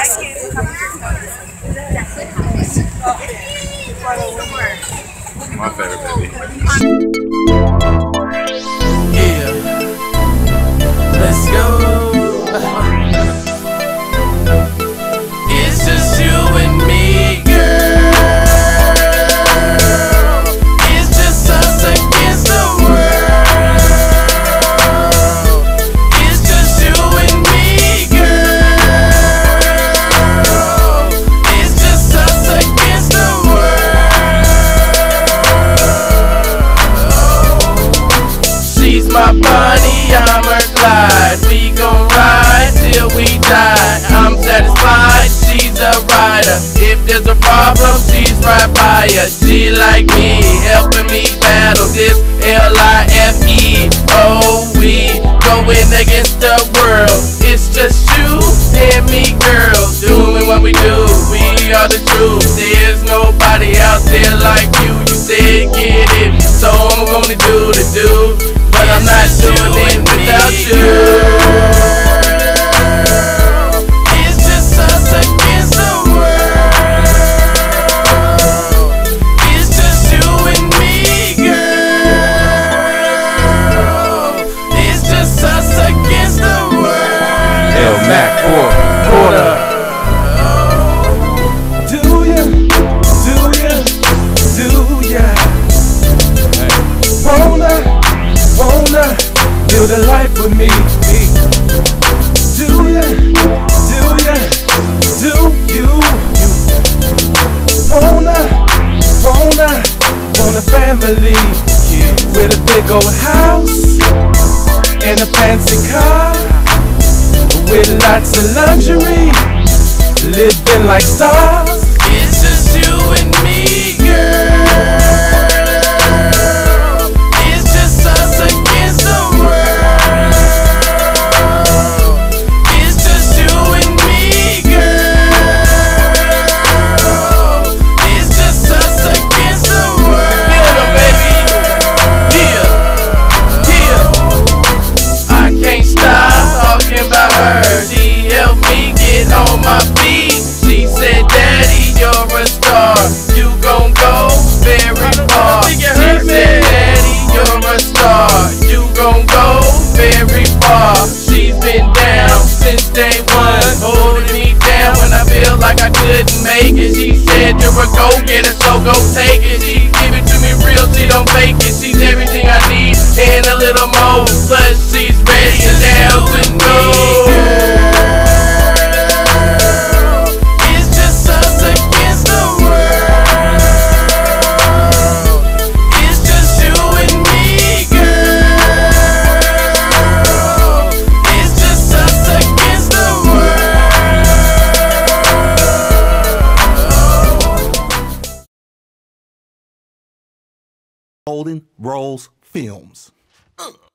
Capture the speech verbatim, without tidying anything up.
My favorite baby. Yeah, let's go. It's just you and me, girl. It's just us against the world. It's just you and me, girl. It's just us against the world. She's my Bonnie, I'm her Clyde. We gon' ride till we die. I'm satisfied, she's a rider. If there's a problem, she's right by us. She like me, helping me battle this L I F E. Oh, we going against the world. It's just you and me, girl, doing what we do. We are the truth. There's nobody out there like you. You said get it, so I'm gonna do the do. But I'm not doing it without you. It's just us against the world. It's just you and me, girl. It's just us against the world. L Mac or Quarter. Do ya, do ya, do ya? Wanna, wanna build a life with me? Do ya, do ya, do you? Wanna, wanna, want a family with a big old house and a fancy car with lots of luxury, living like stars. It's just you and me, girl. It's just us against the world. It's just you and me, girl. It's just us against the world. Feel them, baby. Yeah, yeah. I can't stop talking about her. She helped me get on my feet. She said, Daddy, you're a star. You gon' go very far. She said, Daddy, you're a star. You gon' go very far. She's been down since day one, holding me down when I feel like I couldn't make it. She said, you're a go-getter, so go take it. She give it to me real, she don't fake it. She's everything I need and a little more. Plus she's ready and down to go. It's just us against the world. It's just you and me, girl. It's just us against the world. Golden Rolls Films.